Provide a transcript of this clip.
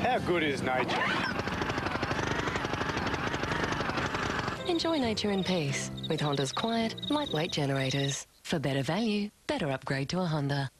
How good is nature? Enjoy nature in peace with Honda's quiet, lightweight generators. For better value, better upgrade to a Honda.